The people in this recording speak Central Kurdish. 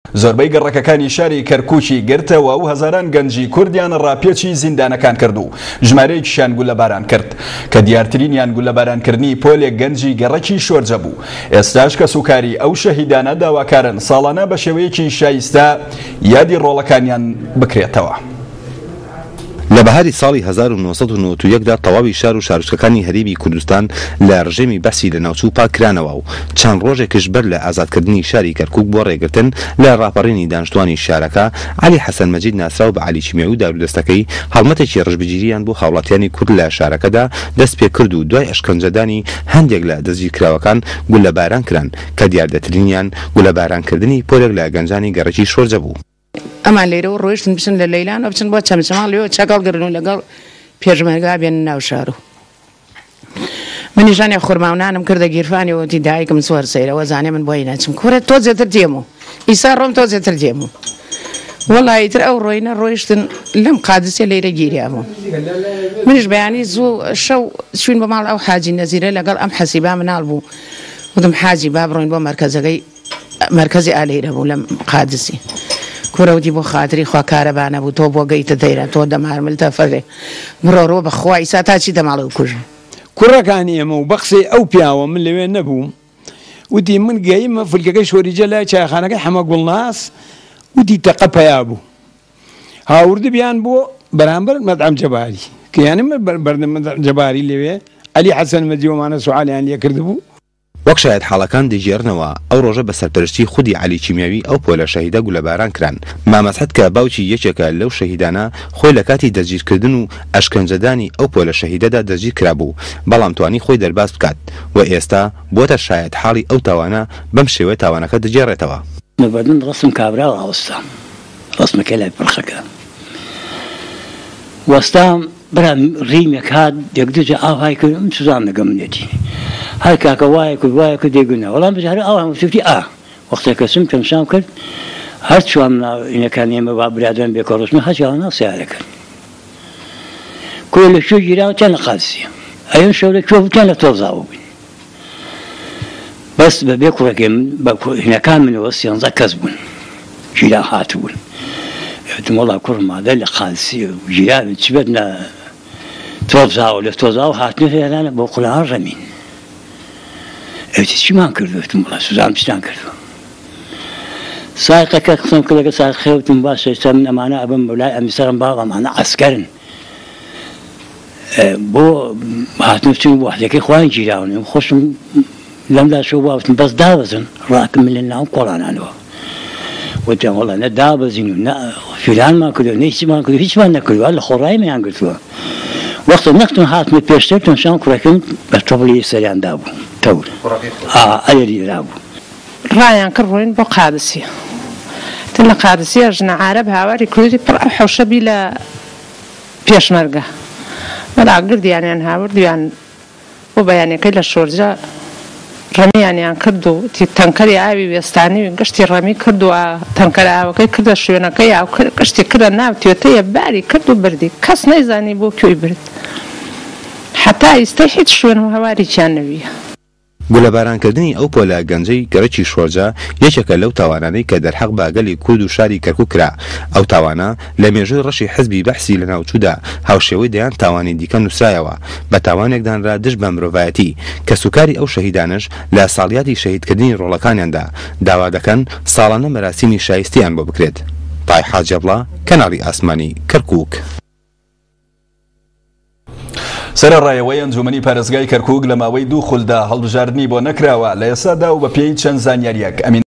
زۆربەی گەڕەکەکانی شاری کەرکووکی گرتەوە و هەزاران گەنجی کوردیان ڕاپێچی زیندانەکان کرد و ژمارەیەکیشیان گولەباران کرد کە دیارترینیان گولەبارانکردنی پۆلێک گەنجی گەڕەکی شۆرجە بوو. ئێستاش کە سوکاری ئەو شەهیدانە داواکارن ساڵانە بە شێوەیەکی شایستە یادی ڕۆڵەکانیان بکرێتەوە. لە بەهاری ساڵی 1991 دا تەواوی شار و شارۆچکەکانی هەرێمی کوردستان لە ڕژێمی بەسی لە ناوچوو پاکرانەوە و چەند ڕۆژێکش بەر لە ئازادکردنی شاری کەرکووک بۆ ڕێگرتن لە ڕاپەڕینی دانیشتوانی شارەکە عەلی حەسەن مەجید ناسراو بە عەلی چیمیاوی و دارودەستەکەی هەڵمەتێکی ڕژبگیریان بۆ هاوڵاتیانی کورد لە شارەکەدا دەست پێ کرد و دوای ئەشکەنجەدانی هەندێک لە دەستگیرکراوەکان گولەباران کران کە دیاردەترینیان گولەبارانکردنی پۆلێک لە گەنجانی گەڕەکی شۆرجە بوو. ئەمان لێرە و ڕۆیشتن بچن لە لەیلان و بچن بۆ چەمچەماڵیەوە چەکەڵگرن و لەگەڵ پێشمەرگا بێن ناو شار و منیشانێ خورماونانم کردە گیرفانیەوەتی دایکم سوەر سەیرەوە زانێ من بۆی ناچم کورە تۆ جێتر دێم و ئیسا ڕۆم تۆ جێتر دێم و وەڵایتر ئەو ڕۆینە ڕۆیشتن لەم قادسیە لەیرە گیریابوون. منیش بەیانی زوو شەو چوین بە ماڵ ئەو حاجی نەزیرە لەگەڵ ئەم حەسیبا مناڵ بوو وتم حاجی با بڕۆین بۆ مەرکەزی ئالەیرە بوو لەم قادسی کوڕەوتی بۆ خاتری خوا کارەبانە بوو تۆ بۆ گەیتە دەیرە تۆ دەمارملتە فەرێ بڕۆ بەخوا ئیسا تاچی دەماڵە کوژن کوڕەکانی ئێمە و بەخسەی ئەو پیاوە من لەوێ نەبووم وتی من گەیمە فولکەکەی شۆریجە لای چایخانەکەی حەمە گوڵناس وتی تەقە پیا بوو هاوردە بیان بۆ بەرامبەر مەدعەم جەباری کە یانی بەردەم مەدعەم جەباری لەوێ عەلی حەسەن مەجیومانە سوعالیان لێ کردبوو. وەک شایەت حاڵەکان دەیژێڕنەوە ئەو ڕۆژە بە سەرپەرشتی خودی عەلی چیمیاوی ئەو پۆلە شەهیدە گولەباران کران. مامەسعەد کە باوکی یەکێکە لەو شەهیدانە خۆی لە کاتی دەستگیرکردن و ئەشکەنجەدانی ئەو پۆلە شەهیدەدا دەستگیر کرابوو بەڵام توانی خۆی دەرباز بکات و ئێستا بۆتە شایەت حاڵی ئەو تاوانە بەم شێوەیە تاوانەکە دەجێڕێتەوە. مەبەردن ڕسم کابراوە هەوستا ڕسمەکە لای پرخەکە وەستام برام ڕیمێک هات یەکدوجە ئاوهای کردم سوزان دەگەم منێتی هەر کاکە وایە کرد دێگونە وەڵام بژارە ئاو سوفتی وەختێکە سم کەمشام کرد هەر چوام ئینەکان ئێمە با برادرم بێکە ڕسمە هەچیاوە ناو سیارەکەن کوێ لە شوێ گیراوە چەند لە قادسیە ئەیون شەو لە کوێ بوویان لە تۆزاوە بووین بەس بەبێ کوڕەکەی بە هینەکان منەوە 13 کەس بوون گیرا هاتبوون وتم وەڵا کوڕمادە لە قادسی و گیران چی بێت تۆزاوە لە تۆزاوە هاتنە هێرانە بۆ قوڵان ڕەمین ئەوتی چیمان کردوتم وڵا سوزان پشتان کردووە سایقەکە قسەم کردەکە سایق خێوتم باشە ئێستا من ئەمانە ئەبم بەلای ئەمیسەرم باڵ ئەمانە عەسکەرن بۆ هاتنە بچین وەحدەکەی خۆیان گیراون خۆشم لەمدا شەو باوتم بەس دابەزن ڕاکم من لە ناو کۆڵانانەوە وتیان وەڵا نە دابەزین و نە فیلانمان کردووە نە هیچمان کردو هیچمان نەکردووە لە خۆڕایمەیان گرتووە وەختە نەختم هاتمە پێشتر تەمشان کوڕەکەم بە تۆڵی سەریان دابوو تەور ئەیەری دابوو ڕایان کرد ڕۆین بۆ قادسیە تر لە قادسیە ژنە عارەب هاواری کوردی پڕ ئەو حەوشەبی لە پێشمەرگە بەڵا گردیانیان هاوردیان بۆ بەیانەکەی لە شۆرجە ڕەمیانیان کرد و تەنکەری ئاوی وێستانی گشتی ڕەمی کردووە تەنکەر ئاوەکەی کردە شوێنەکەی ئاو گشتی کردە ناو توێتەیە باری کرد و بردی کەس نەیزانی بۆ کوێی برد حتا ئێستا هیچ شوێن و هەواریان نەویە. گولەبارانکردنی ئەو پۆلە گەنجەی گەڕەکی شۆرجە یەکێکە لەو تاوانانەی کە دەرحەق باگەلی کورد و شاری کەرکووک کرا. ئەو تاوانە لە مێژووی ڕەشی حزبی بەحسی لە ناوچوودا هاوشێوەی دەیان تاوانی دیکە نووسرایەوە بە تاوانێکدانرا دژ بە مرۆڤایەتی کە سوکاری ئەو شەهیدانش لە ساڵیاتی شەهیدکردنی ڕۆڵەکانیاندا داوا دەکەن ساڵانە مەراسیمی شایستیان بۆ بکرێت. تای حاجەبڵا کەناڵی ئاسمانی کەرکووک. سەرڕایەوەی ئەنجومەنی پارێزگای کەرکووک لە ماوەی 2 خولدا هەڵبژاردننی بۆ نەکراوە لە ئێسادا و بە پێی چەند زانیاریەک